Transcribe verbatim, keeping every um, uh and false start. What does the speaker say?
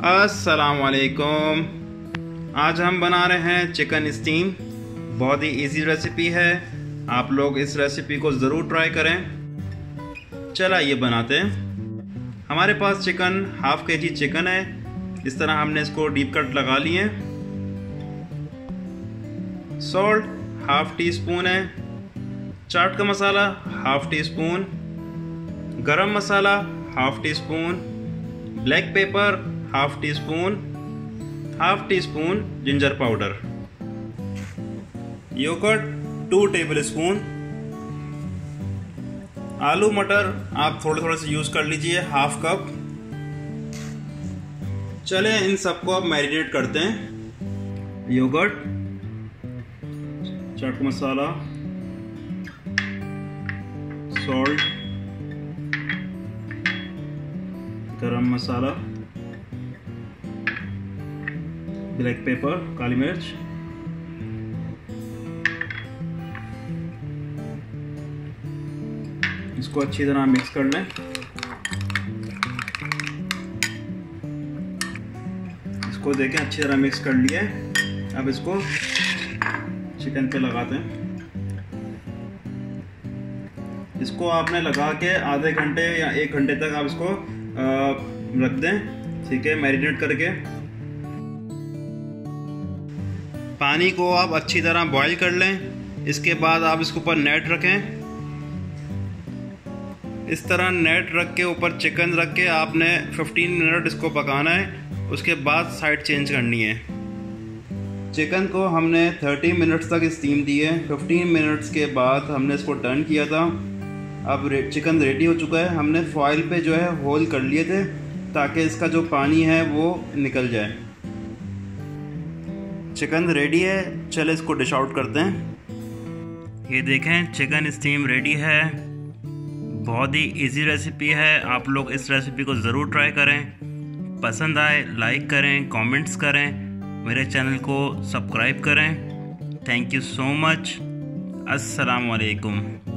अस्सलाम वालेकुम। आज हम बना रहे हैं चिकन स्टीम। बहुत ही इजी रेसिपी है, आप लोग इस रेसिपी को ज़रूर ट्राई करें। चला ये बनाते हैं। हमारे पास चिकन हाफ के जी चिकन है। इस तरह हमने इसको डीप कट लगा लिए। सॉल्ट हाफ टी स्पून है, चाट का मसाला half teaspoon, garam masala half teaspoon, black pepper half teaspoon, half teaspoon ginger powder, yoghurt two tablespoon, aloo matar आप थोड़े थोड़े से यूज कर लीजिए हाफ कप। चले इन सबको अब मैरिनेट करते हैं। योगर्ट, चाट मसाला, सॉल्ट, गरम मसाला, ब्लैक पेपर काली मिर्च, इसको अच्छी तरह मिक्स कर लें। इसको देखें अच्छी तरह मिक्स कर लिया है। अब इसको चिकन पे लगाते हैं। इसको आपने लगा के आधे घंटे या एक घंटे तक आप इसको रख दें, ठीक है, मैरिनेट करके। पानी को आप अच्छी तरह बॉईल कर लें। इसके बाद आप इसके ऊपर नेट रखें। इस तरह नेट रख के ऊपर चिकन रख के आपने पंद्रह मिनट इसको पकाना है। उसके बाद साइड चेंज करनी है। चिकन को हमने तीस मिनट्स तक स्टीम दी है। पंद्रह मिनट्स के बाद हमने इसको टर्न किया था। अब चिकन रेडी हो चुका है। हमने फॉइल पे जो है होल कर लिए थे ताकि इसका जो पानी है वो निकल जाए। चिकन रेडी है। चले इसको डिश आउट करते हैं। ये देखें चिकन स्टीम रेडी है। बहुत ही इजी रेसिपी है, आप लोग इस रेसिपी को ज़रूर ट्राई करें। पसंद आए लाइक करें, कमेंट्स करें, मेरे चैनल को सब्सक्राइब करें। Thank you so much. अस्सलाम वालेकुम।